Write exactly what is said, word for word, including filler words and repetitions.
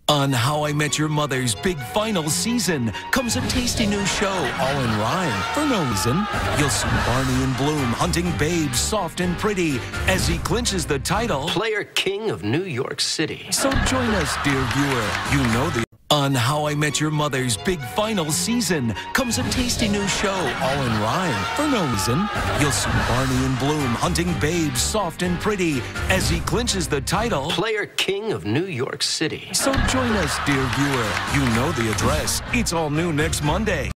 On How I Met Your Mother's big final season comes a tasty new show, all in rhyme, for no reason. You'll see Barney and Bloom hunting babes soft and pretty as he clinches the title, Player King of New York City. So join us, dear viewer. You know the... On How I Met Your Mother's big final season comes a tasty new show, all in rhyme, for no reason. You'll see Barney and Bloom hunting babes soft and pretty as he clinches the title, Player King of New York City. So join us, dear viewer. You know the address. It's all new next Monday.